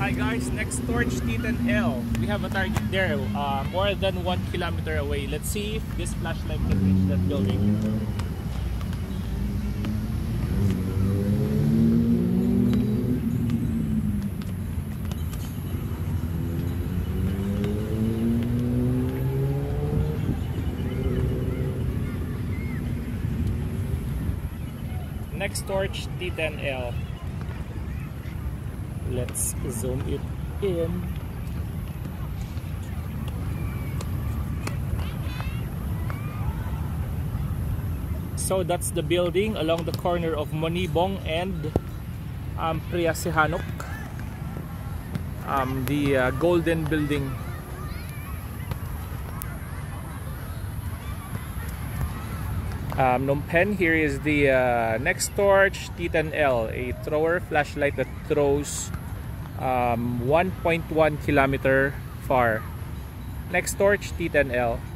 Hi guys, Nextorch T10L. We have a target there, more than 1 kilometer away. Let's see if this flashlight can reach that building. Nextorch T10L. Let's zoom it in. So that's the building along the corner of Monibong and Preah Sihanouk. The golden building. Phnom Penh. Here is the Nextorch T10L, a thrower flashlight that throws 1.1 kilometer far. Nextorch T10L.